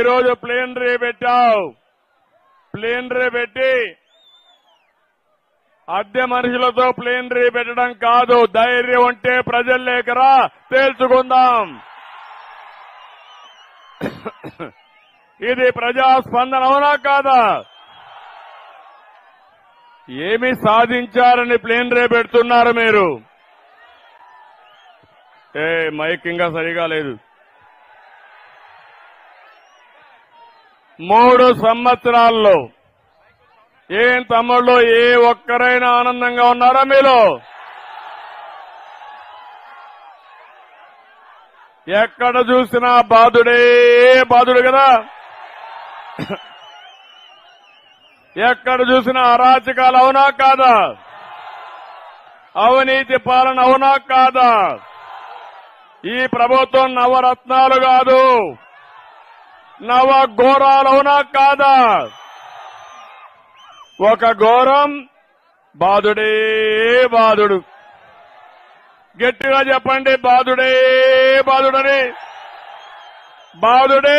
రోజు ప్లేనరీ పెట్టావు. ప్లేనరీ పెట్టి అద్దె మనుషులతో ప్లేనరీ పెట్టడం కాదు. ధైర్యం ఉంటే ప్రజలు లేకరా తేల్చుకుందాం. ఇది ప్రజాస్పందన అవునా కాదా? ఏమి సాధించారని ప్లేనరీ పెడుతున్నారు మీరు? మైక్ ఇంకా సరిగా లేదు. 3 సంవత్సరాల్లో ఏం తమ్ముళ్ళు ఏ ఒక్కరైనా ఆనందంగా ఉన్నారా మీలో? ఎక్కడ చూసినా బాధుడే బాధుడు కదా. ఎక్కడ చూసినా అరాచకాలు అవునా కాదా? అవినీతి పాలన అవునా కాదా? ఈ ప్రభుత్వం నవరత్నాలు కాదు, నవ ఘోరాలు అవునా కాదా? ఒక ఘోరం బాధుడే బాధుడు. గట్టిగా చెప్పండి, బాధుడే బాధుడని. బాధుడే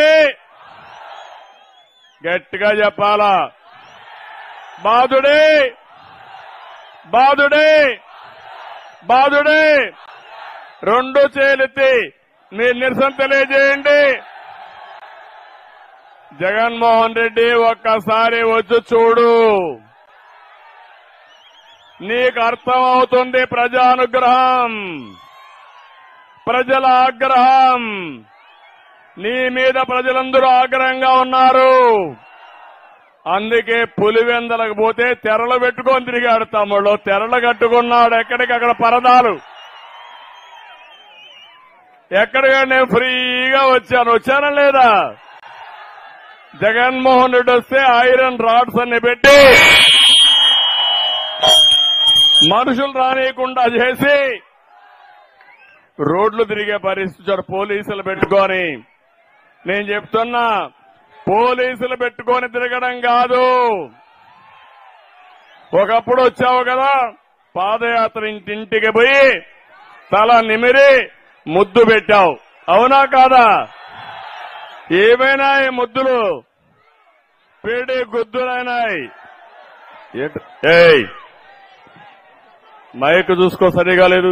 గట్టిగా చెప్పాలా? బాధుడే బాధుడే బాధుడే. 2 చేలెత్తి మీరు నిరసన తెలియజేయండి. జగన్మోహన్ రెడ్డి ఒక్కసారి వచ్చి చూడు, నీకు అర్థమవుతుంది ప్రజానుగ్రహం, ప్రజల ఆగ్రహం. నీ మీద ప్రజలందరూ ఆగ్రహంగా ఉన్నారు. అందుకే పులివెందలకు పోతే తెరలు పెట్టుకొని తిరిగాడు తమ్ముడు. తెరలు కట్టుకున్నాడు, ఎక్కడికక్కడ పరదాలు. ఎక్కడిగా నేను ఫ్రీగా వచ్చానా లేదా? జగన్మోహన్ రెడ్డి వస్తే ఐరన్ రాడ్స్ అన్ని పెట్టి మనుషులు రానియకుండా చేసి రోడ్లు తిరిగే పరిస్థితి పోలీసులు పెట్టుకొని. నేను చెప్తున్నా, పోలీసులు పెట్టుకొని తిరగడం కాదు. ఒకప్పుడు వచ్చావు కదా, పాదయాత్ర ఇంటింటికి పోయి తల నిమిరి ముద్దు పెట్టావు, అవునా కాదా? ఏమైనా ఈ ముద్దులు పేడి గుద్దులైనాయి. మైక్ చూసుకో, సరిగా లేదు.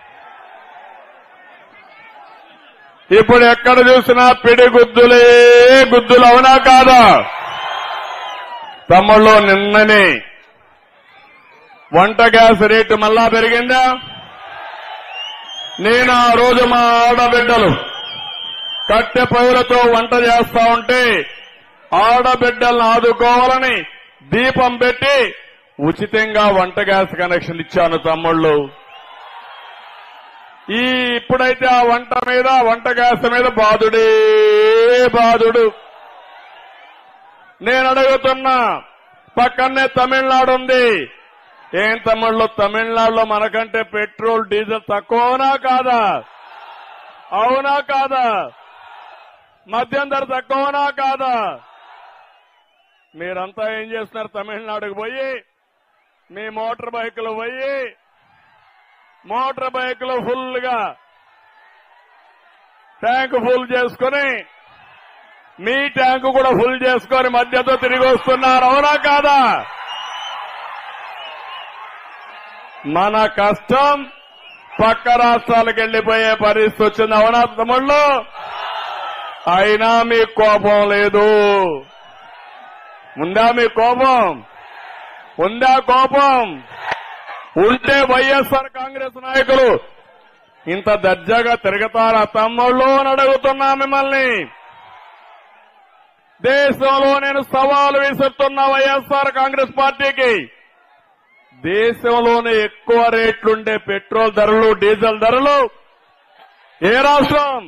ఇప్పుడు ఎక్కడ చూసినా పిడి గుద్దులే గుద్దులు, అవునా కాదా? తమ్ముళ్ళు, నిన్ననే వంట గ్యాస్ రేటు మళ్ళా పెరిగిందా? నేను ఆ రోజు మా ఆడబిడ్డలు కట్టె పొయ్యిలతో వంట చేస్తా ఉంటే ఆడబిడ్డలను ఆదుకోవాలని దీపం పెట్టి ఉచితంగా వంట గ్యాస్ కనెక్షన్ ఇచ్చాను తమ్ముళ్ళు. ఇప్పుడైతే ఆ వంట గ్యాస్ మీద బాధుడే బాధుడు. నేను అడుగుతున్నా, పక్కనే తమిళనాడు ఉంది. ఏం తమ్ముళ్ళు, తమిళనాడులో మనకంటే పెట్రోల్ డీజిల్ తక్కువనా కాదా? అవునా కాదా? మద్యం ధర తక్కువనా కాదా? మీరంతా ఏం చేస్తున్నారు? తమిళనాడుకు పోయి మీ మోటార్ బైకులు ఫుల్ గా ట్యాంక్ ఫుల్ చేసుకుని, మీ ట్యాంకు కూడా ఫుల్ చేసుకుని మద్యంతో తిరిగి వస్తున్నారు, అవునా కాదా? మన కష్టం పక్క రాష్ట్రాలకు వెళ్లిపోయే పరిస్థితి వచ్చింది, అవునా తమ్ముళ్ళు? అయినా మీకు కోపం లేదు. ఉందా మీ కోపం? ఉందా కోపం? ఉంటే వైఎస్ఆర్ కాంగ్రెస్ నాయకులు ఇంత దర్జాగా తిరుగుతారా తమ్ముళ్ళు అని అడుగుతున్నా మిమ్మల్ని. దేశంలో నేను సవాలు విసురుతున్నా వైఎస్ఆర్ కాంగ్రెస్ పార్టీకి. దేశంలోనే ఎక్కువ రేట్లుండే పెట్రోల్ ధరలు, డీజిల్ ధరలు ఏ రాష్ట్రం?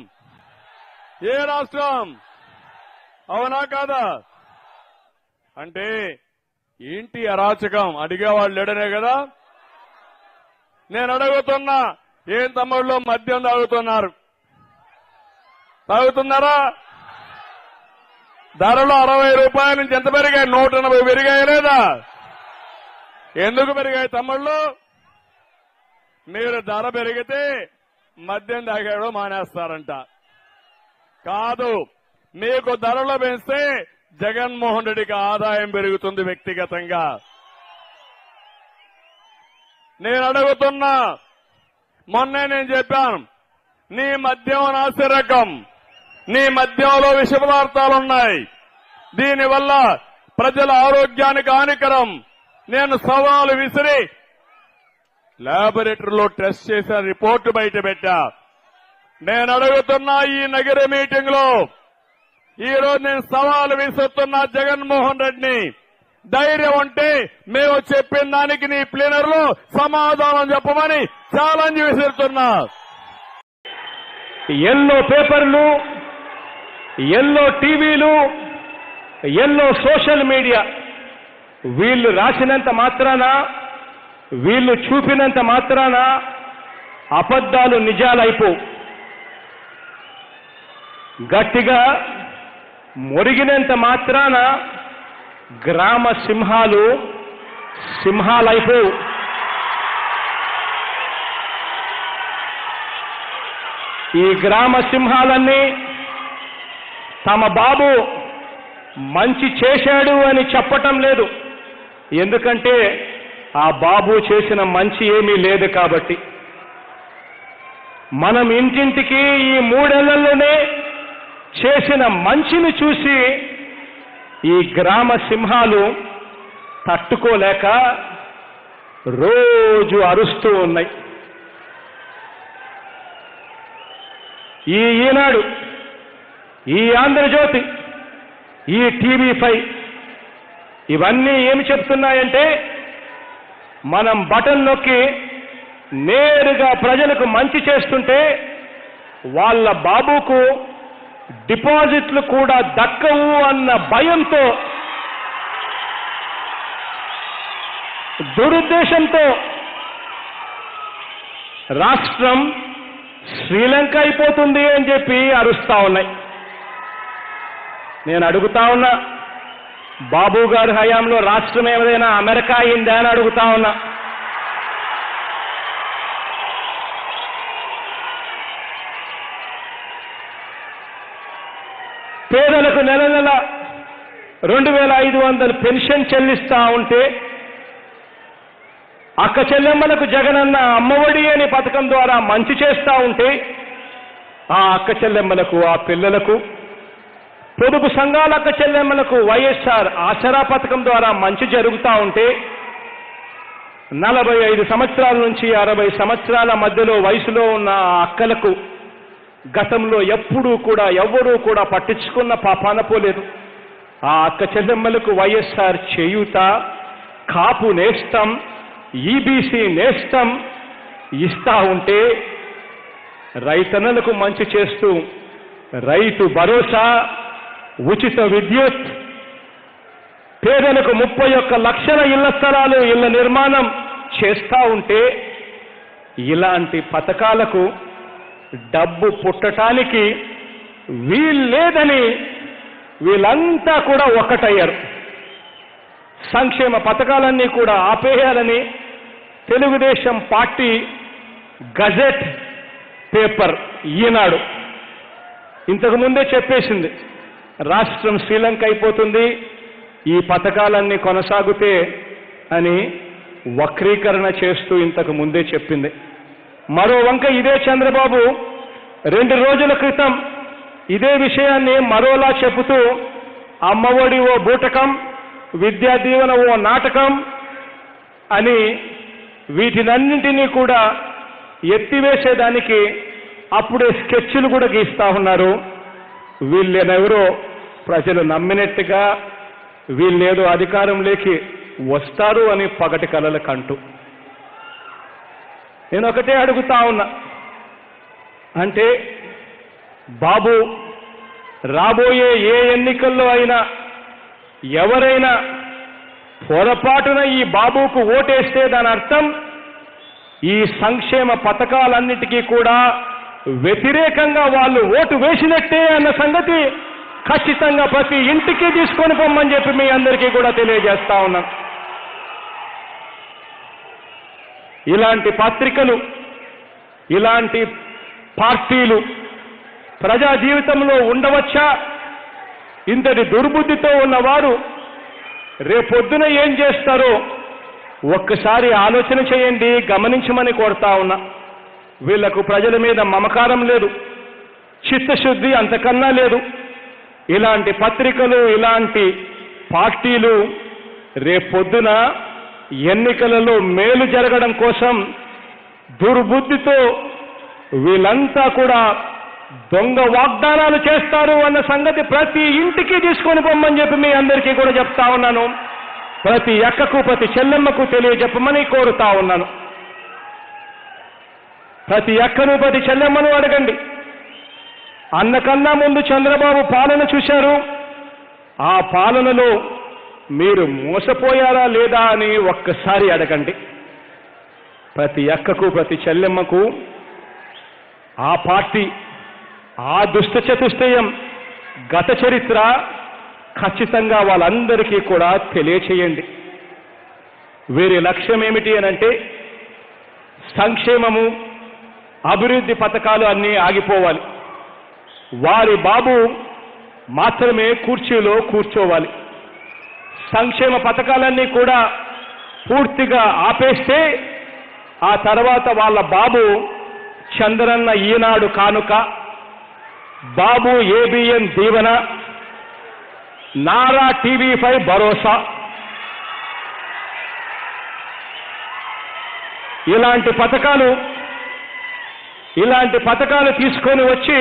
అవునా కాదా? అంటే ఏంటి అరాచకం? అడిగేవాళ్ళు లేడనే కదా. నేను అడుగుతున్నా, ఏం తమ్ముళ్ళు మద్యం తాగుతున్నారా? ధరలు 60 రూపాయల నుంచి ఎంత పెరిగాయి? 180 పెరిగాయి లేదా? ఎందుకు పెరిగాయి తమ్ముళ్ళు? మీరు ధర పెరిగితే మద్యం తాగాడు మానేస్తారంట. కాదు, మీకు ధరలు పెంచితే జగన్మోహన్ రెడ్డికి ఆదాయం పెరుగుతుంది వ్యక్తిగతంగా. నేను అడుగుతున్నా, మొన్నే నేను చెప్పాను, నీ మద్యం నాసిరకం, నీ మద్యంలో విష పదార్థాలున్నాయి, దీనివల్ల ప్రజల ఆరోగ్యానికి హానికరం. నేను సవాలు విసిరి ల్యాబొరేటరీలో టెస్ట్ చేసిన రిపోర్టు బయట పెట్టా. నేను అడుగుతున్నా, ఈ నగర మీటింగ్ లో ఈరోజు నేను సవాలు విసురుతున్నా జగన్మోహన్ రెడ్డిని, ధైర్యం ఉంటే మేము చెప్పిన దానికి నీ ప్లీనర్ లో సమాధానం చెప్పమని ఛాలెంజ్ విసురుతున్నా. ఎల్లో పేపర్లు, ఎల్లో టీవీలు, ఎల్లో సోషల్ మీడియా వీళ్ళు రాసినంత మాత్రాన, వీళ్ళు చూపినంత మాత్రాన అబద్ధాలు నిజాలైపోవు. గట్టిగా మొరిగినంత మాత్రాన గ్రామ సింహాలు సింహాలైపోవు. ఈ గ్రామ సింహాలన్నీ తమ బాబు మంచి చేశాడు అని చెప్పటం లేదు, ఎందుకంటే ఆ బాబు చేసిన మంచి ఏమీ లేదు కాబట్టి. మనం ఇంటింటికి ఈ 3 ఏళ్లలోనే చేసిన మంచిని చూసి ఈ గ్రామ సింహాలు తట్టుకోలేక రోజు అరుస్తూ ఉన్నాయి. ఈ ఈనాడు, ఈ ఆంధ్రజ్యోతి, ఈ టీవీ5 ఇవన్నీ ఏమి చెప్తున్నాయంటే, మనం బటన్ నొక్కి నేరుగా ప్రజలకు మంచి చేస్తుంటే వాళ్ళ బాబుకు డిపాజిట్లు కూడా దక్కవు అన్న భయంతో, దురుద్దేశంతో రాష్ట్రం శ్రీలంక అయిపోతుంది అని చెప్పి అరుస్తా ఉన్నాయి. నేను అడుగుతా ఉన్నా, బాబు గారి హయాంలో రాష్ట్రం ఏదైనా అమెరికా అయిందా అని అడుగుతా ఉన్నా. పేదలకు నెల నెల 2500 పెన్షన్ చెల్లిస్తా ఉంటే, అక్క చెల్లెమ్మలకు జగనన్న అమ్మఒడి అనే పథకం ద్వారా మంచి చేస్తా ఉంటే, ఆ అక్క చెల్లెమ్మలకు, ఆ పిల్లలకు, పొదుపు సంఘాల అక్క చెల్లెమ్మలకు వైఎస్ఆర్ ఆసరా పథకం ద్వారా మంచి జరుగుతూ ఉంటే, 45 సంవత్సరాల నుంచి 60 సంవత్సరాల మధ్యలో వయసులో ఉన్న ఆ అక్కలకు గతంలో ఎప్పుడూ కూడా ఎవ్వరూ కూడా పట్టించుకున్న పాపాన పోలేదు. ఆ అక్క చెల్లెమ్మలకు వైఎస్ఆర్ చేయూత, కాపు నేస్తం, ఈబీసీ నేస్తం ఇస్తా ఉంటే, రైతన్నలకు మంచి చేస్తూ రైతు భరోసా, ఉచిత విద్యుత్, పేదలకు 31 లక్షల ఇళ్ల స్థలాలు, ఇళ్ల నిర్మాణం చేస్తా ఉంటే, ఇలాంటి పథకాలకు డబ్బు పుట్టడానికి వీల్లేదని వీళ్ళంతా కూడా ఒక్కటయ్యారు. సంక్షేమ పథకాలన్నీ కూడా ఆపేయాలని Telugu Desam party gazette paper Eenadu ఇంతకు ముందే చెప్పేసింది, రాష్ట్రం శ్రీలంక అయిపోతుంది ఈ పథకాలన్నీ కొనసాగితే అని వక్రీకరణ చేస్తూ ఇంతకు ముందే చెప్పింది. మరో వంక ఇదే చంద్రబాబు 2 రోజుల క్రితం ఇదే విషయాన్ని మరోలా చెబుతూ, అమ్మఒడి ఓ బూటకం, విద్యా దీవెన ఓ నాటకం అని వీటినన్నింటినీ కూడా ఎత్తివేసేదానికి అప్పుడే స్కెచ్లు కూడా గీస్తా ఉన్నారు. వీళ్ళెవరో ప్రజలు నమ్మినట్టుగా వీళ్ళేదో అధికారంలోకి వస్తారు అని పగటి కలల కంటూ. నేను ఒకటే అడుగుతా ఉన్నా, అంటే బాబు రాబోయే ఏ ఎన్నికల్లో అయినా ఎవరైనా పొరపాటున ఈ బాబుకు ఓటేస్తే దాని అర్థం ఈ సంక్షేమ పథకాలన్నిటికీ కూడా వ్యతిరేకంగా వాళ్ళు ఓటు వేసినట్టే అన్న సంగతి ఖచ్చితంగా ప్రతి ఇంటికి తీసుకొని పొమ్మని చెప్పి మీ అందరికీ కూడా తెలియజేస్తా ఉన్నాను. ఇలాంటి పత్రికలు, ఇలాంటి పార్టీలు ప్రజా జీవితంలో ఉండవచ్చా ఇంతటి దుర్బుద్ధితో ఉన్నవారు రేపొద్దున ఏం చేస్తారో ఒక్కసారి ఆలోచన చేయండి, గమనించమని కోరుతా ఉన్నా. వీళ్లకు ప్రజల మీద మమకారం లేదు, చిత్తశుద్ధి అంతకన్నా లేదు. ఇలాంటి పత్రికలు, ఇలాంటి పార్టీలు రేపొద్దున ఎన్నికలలో మేలు జరగడం కోసం దుర్బుద్ధితో వీళ్ళంతా కూడా దొంగ వాగ్దానాలు చేస్తారు అన్న సంగతి ప్రతి ఇంటికి తీసుకొని పొమ్మని చెప్పి మీ అందరికీ కూడా చెప్తా ఉన్నాను. ప్రతి అక్కకు, ప్రతి చెల్లెమ్మకు తెలియజెప్పమని కోరుతా ఉన్నాను. ప్రతి అక్కను, ప్రతి చెల్లెమ్మను అడగండి. అన్నకన్నా ముందు చంద్రబాబు పాలన చూశారు. ఆ పాలనలో మీరు మోసపోయారా లేదా అని ఒక్కసారి అడగండి. ప్రతి అక్కకు, ప్రతి చెల్లెమ్మకు ఆ పార్టీ, ఆ దుష్ట చతుష్టయం గత చరిత్ర ఖచ్చితంగా వాళ్ళందరికీ కూడా తెలియచేయండి. వీరి లక్ష్యం ఏమిటి అనంటే సంక్షేమము, అభివృద్ధి పథకాలు అన్నీ ఆగిపోవాలి. వారి బాబు మాత్రమే కుర్చీలో కూర్చోవాలి. సంక్షేమ పథకాలన్నీ కూడా పూర్తిగా ఆపేస్తే ఆ తర్వాత వాళ్ళ బాబు చంద్రన్న ఈనాడు కానుక, బాబు ఏబిఎన్ దీవెన, నారా టీవీ5 భరోసా, ఇలాంటి పథకాలు తీసుకొని వచ్చి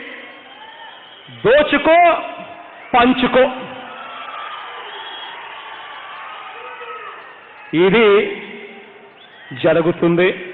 దోచుకో, పంచుకో. ఇది జరుగుతుంది.